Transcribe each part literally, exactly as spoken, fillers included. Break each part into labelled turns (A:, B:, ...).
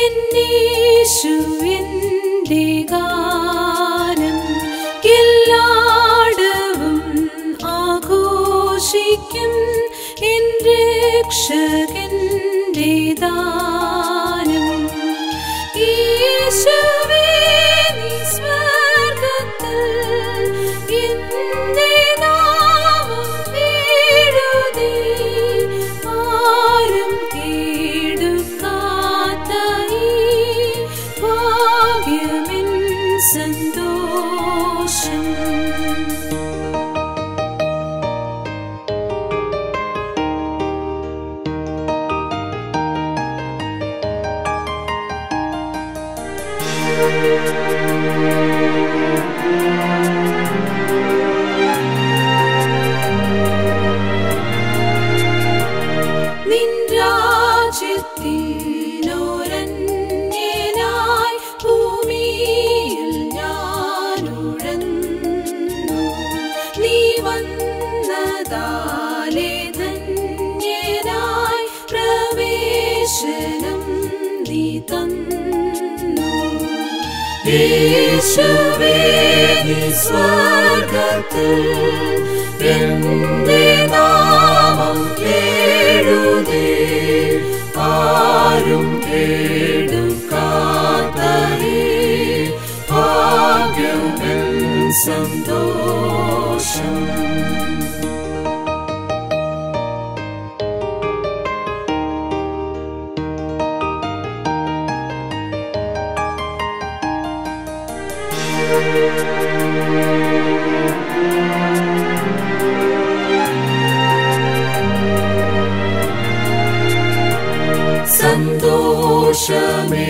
A: എന്നേശുവിന്റെ ഗാനം എല്ലായിടവും ആഘോഷിക്കും. എൻ രക്ഷകന്റെ ദാനം യേശുവേ നീ സ്വർഗ്ഗത്തിൽ എന്റെ നാമം എഴുതി ആരും കേടുക്കാത്ത ഈ ഭാഗ്യമെൻ സന്തോഷം. നിൻ രാജ്യത്തിനൊരന്യനായി ഭൂമിയിൽ ഞാനുഴന്നു. നീ വന്നതാലേ ധന്യനായി പ്രവേശനം നീ തന്നു. യേശുവേ നീ സ്വർഗ്ഗത്തിൽ എന്റെ നാമം എഴുതി ആരും കേടുക്കാത്ത ഈ ഭാഗ്യമെൻ സന്തോഷം. സന്തോഷമേ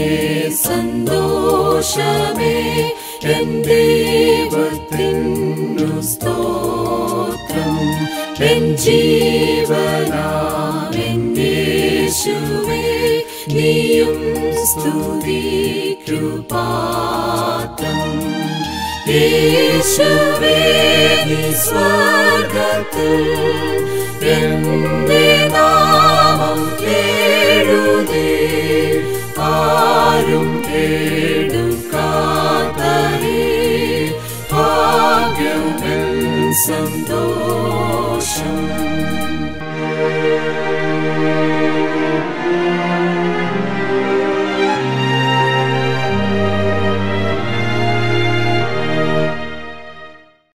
A: സന്തോഷമേ എൻ ദൈവത്തിനു സ്തോത്രം. എൻ ജീവനാമെൻ യേശുവേ നീയും സ്തുതിക്കു പാത്രം. യേശുവേ നീ സ്വർഗ്ഗത്തിൽ എന്റെ നാമം എഴുതി ആരും കേടുക്കാത്ത ഈ ഭാഗ്യമെൻ സന്തോഷം.